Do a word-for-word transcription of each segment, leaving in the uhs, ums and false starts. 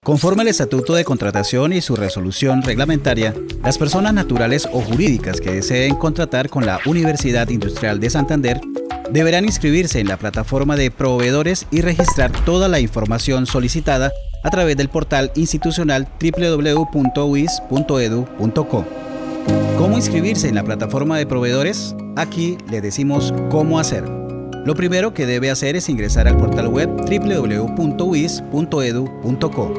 Conforme al Estatuto de Contratación y su resolución reglamentaria, las personas naturales o jurídicas que deseen contratar con la Universidad Industrial de Santander deberán inscribirse en la plataforma de proveedores y registrar toda la información solicitada a través del portal institucional w w w punto u i s punto edu punto co. ¿Cómo inscribirse en la plataforma de proveedores? Aquí le decimos cómo hacer. Lo primero que debe hacer es ingresar al portal web w w w punto u i s punto edu punto co.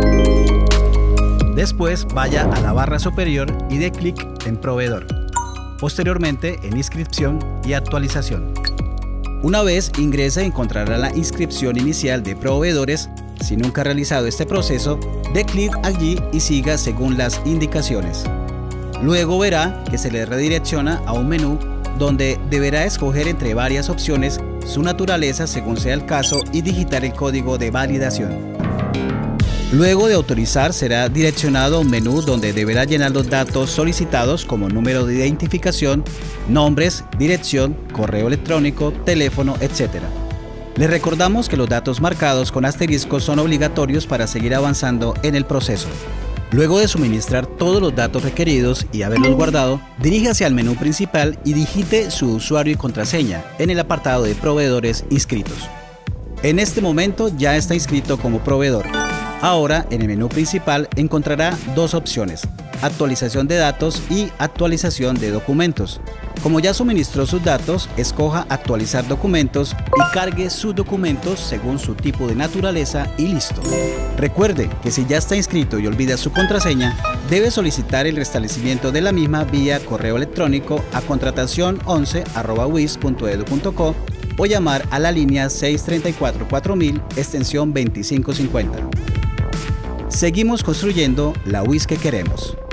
Después vaya a la barra superior y dé clic en Proveedor. Posteriormente en Inscripción y Actualización. Una vez ingrese encontrará la inscripción inicial de proveedores. Si nunca ha realizado este proceso, dé clic allí y siga según las indicaciones. Luego verá que se le redirecciona a un menú donde deberá escoger entre varias opciones su naturaleza según sea el caso y digitar el código de validación. Luego de autorizar será direccionado a un menú donde deberá llenar los datos solicitados como número de identificación, nombres, dirección, correo electrónico, teléfono, etcétera. Les recordamos que los datos marcados con asterisco son obligatorios para seguir avanzando en el proceso. Luego de suministrar todos los datos requeridos y haberlos guardado, diríjase al menú principal y digite su usuario y contraseña en el apartado de proveedores inscritos. En este momento ya está inscrito como proveedor. Ahora en el menú principal encontrará dos opciones: actualización de datos y actualización de documentos. Como ya suministró sus datos, escoja actualizar documentos y cargue sus documentos según su tipo de naturaleza y listo. Recuerde que si ya está inscrito y olvida su contraseña, debe solicitar el restablecimiento de la misma vía correo electrónico a contratación once arroba u i s punto edu punto co o llamar a la línea seis tres cuatro cuatro mil extensión veinticinco cincuenta. Seguimos construyendo la U I S que queremos.